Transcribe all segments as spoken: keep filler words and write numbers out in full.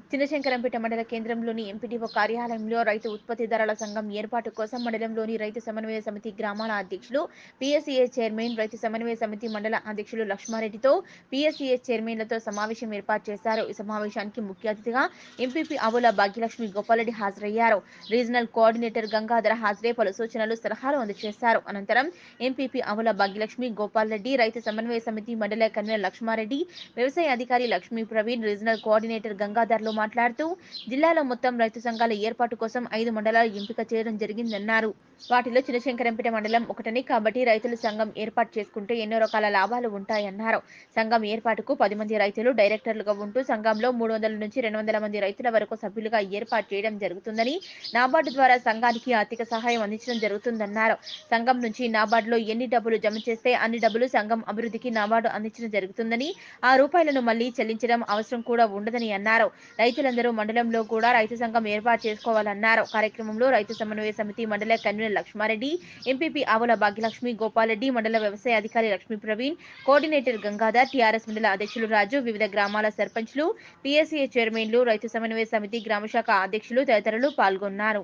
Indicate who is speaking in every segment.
Speaker 1: చినశంకరంపేట మండల కేంద్రంలోని ఎంపీడీఓ కార్యాలయంలో రైతు ఉత్పత్తిదారుల సంఘం ఏర్పాటు కోసం మండలంలోని రైతు సమన్వయ సమితి గ్రామాల అధ్యక్షులు, పీఎస్సీఏ చైర్మన్, రైతు సమన్వయ సమితి మండల అధ్యక్షులు లక్ష్మారెడ్డితో పీఎస్సీఏ చైర్మన్లతో సమావేశం ఏర్పాటు చేశారు. ఈ సమావేశానికి ముఖ్య అతిథిగా ఎంపీపీ ఆవుల భాగ్యలక్ష్మి గోపాల్రెడ్డి హాజరయ్యారు. రీజనల్ కోఆర్డినేటర్ గంగాధర హాజరై పలు సూచనలు, సలహాలు అందజేశారు. అనంతరం ఎంపీపీ ఆవుల భాగ్యలక్ష్మి గోపాల్రెడ్డి, రైతు సమన్వయ సమితి మండల కన్వీనర్ లక్ష్మారెడ్డి, వ్యవసాయ అధికారి లక్ష్మీ ప్రవీణ్, రీజనల్ కోఆర్డినేటర్ గంగాధర్లు మాట్లాడుతూ జిల్లాలో మొత్తం రైతు సంఘాల ఏర్పాటు కోసం ఐదు మండలాలు ఎంపిక చేయడం జరిగిందన్నారు. వాటిలో చినశంకరంపేట మండలం ఒకటని, కాబట్టి రైతుల సంఘం ఏర్పాటు చేసుకుంటే ఎన్నో రకాల లాభాలు ఉంటాయన్నారు. సంఘం ఏర్పాటుకు పది మంది రైతులు డైరెక్టర్లుగా ఉంటూ సంఘంలో మూడు వందల నుంచి రెండు వందల మంది రైతుల వరకు సభ్యులుగా ఏర్పాటు చేయడం జరుగుతుందని, నాబార్డు ద్వారా సంఘానికి ఆర్థిక సహాయం అందించడం జరుగుతుందన్నారు. సంఘం నుంచి నాబార్డులో ఎన్ని డబ్బులు జమ చేస్తే అన్ని డబ్బులు సంఘం అభివృద్ధికి నాబార్డు అందించడం జరుగుతుందని, ఆ రూపాయలను మళ్లీ చెల్లించడం అవసరం కూడా ఉండదని అన్నారు. రైతులందరూ మండలంలో కూడా రైతు సంఘం ఏర్పాటు చేసుకోవాలన్నారు. కార్యక్రమంలో రైతు సమన్వయ సమితి మండల కన్వీనర్ లక్ష్మారెడ్డి, ఎంపీపీ ఆవుల భాగ్యలక్ష్మి గోపాల్రెడ్డి, మండల వ్యవసాయ అధికారి లక్ష్మీ ప్రవీణ్, కోఆర్డినేటర్ గంగాధర్, టీఆర్ఎస్ మండల అధ్యక్షులు రాజు, వివిధ గ్రామాల సర్పంచ్లు, పీఎస్సీఏ చైర్మన్లు, రైతు సమన్వయ సమితి గ్రామశాఖ అధ్యక్షులు తదితరులు పాల్గొన్నారు.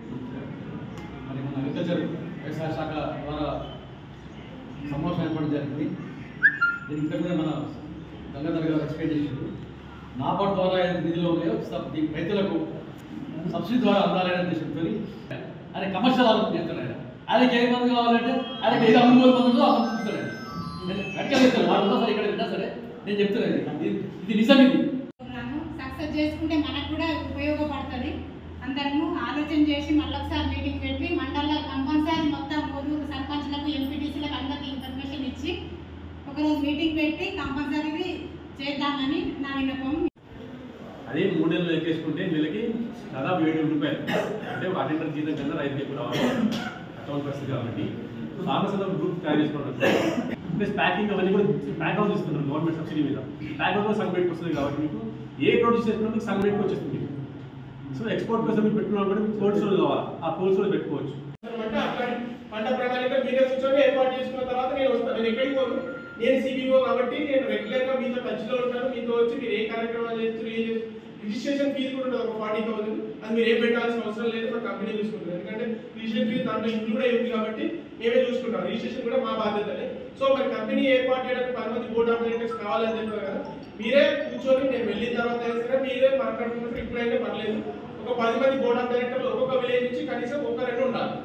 Speaker 2: నాబార్డు ద్వారా నిధులు ఉన్నాయో రైతులకు సబ్సిడీ ద్వారా అందాలనే ఉద్దేశంతో ఆయన కమర్షియల్ ఆలోచన చేస్తున్నాడు. ఆయనకి ఏ మంది కావాలంటే ఆయనకి ఏది అమ్ముకోలు మందులో అమలు చూస్తున్నాడు. నేను గట్టిగా చెప్తాను, వాడు ఉన్నా సరే ఇక్కడ విన్నా సరే నేను చెప్తున్నాను, ఇది నిజం. ఇది
Speaker 3: సక్సెస్ చేసుకుంటే మనకు కూడా ఉపయోగపడుతుంది. అందరము ఆలోచన చేసి మళ్ళొకసారి మీటింగ్ పెట్టి మండల కంపల్సరీ మొత్తం ఊరు సర్పంచ్లకు, ఎంపీటీసీలకు అందరికీ ఇన్ఫర్మేషన్ ఇచ్చి ఒకరోజు మీటింగ్ పెట్టి కంపల్సరీ చేద్దామని నా విన్నపం.
Speaker 4: అదే మూడు నెలలు ఎక్కేసుకుంటే నెలకి దాదాపు ఏడు వేల రూపాయలు అంటే అటెండర్ జీతం కన్నా రైతు ఎక్కువ రావాలి అకౌంట్ పరిస్థితి. కాబట్టి సామసంలో గ్రూప్ తయారు చేసుకోవడం ప్లస్ ప్యాకింగ్ అవన్నీ కూడా ప్యాక్ హౌస్ ఇస్తున్నారు గవర్నమెంట్ సబ్సిడీ మీద. ప్యాక్ హౌస్ సగం రేట్కి వస్తుంది కాబట్టి మీకు ఏ ప్రొడ్యూస్ చేసుకున్నా మీకు సగం రేట్కి వచ్చేస్తుంది. సో ఎక్స్పోర్ట్ కోసం మీరు పెట్టుకున్నా కూడా మీకు కోల్డ్ స్టోరేజ్ కావాలి, ఆ కోల్డ్ స్టోరేజ్ పెట్టుకోవచ్చు.
Speaker 5: పంట ప్రణాళిక మీరే కూర్చొని ఏర్పాటు చేసుకున్న తర్వాత నేను వస్తాను. నేను ఎక్కడికి పోను, నేను సిబిఓ కాబట్టి నేను రెగ్యులర్ గా మీతో టచ్ లో ఉంటాను. మీతో వచ్చి మీరు ఏ కార్యక్రమాలు చేస్తారు, ఏ రిజిస్ట్రేషన్ ఫీజు కూడా ఉంటుంది ఒక ఫార్టీ థౌసండ్. అది మీరు ఏం పెట్టాల్సిన అవసరం లేదు, మా కంపెనీ చూసుకుంటుంది. ఎందుకంటే రిజిస్ట్రేషన్ ఫీజు దాంట్లో ఇంక్లూడ్ అయి ఉంది కాబట్టి మేమే చూసుకుంటాం. రిజిస్ట్రేషన్ కూడా మా బాధ్యతనే. సో మరి కంపెనీ ఏర్పాటు చేయడానికి పది మంది బోర్డ్ ఆఫ్ డైరెక్టర్స్ కావాలని చెప్పారు కదా, మీరే కూర్చొని నేను వెళ్ళిన తర్వాత సరే మీరే మాట్లాడుకున్నప్పుడు ఇప్పుడైనా పర్లేదు. ఒక పది మంది బోర్డ్ ఆఫ్ డైరెక్టర్లు ఒక్కొక్క విలేజ్ నుంచి కనీసం ఒక రెండు ఉండాలి.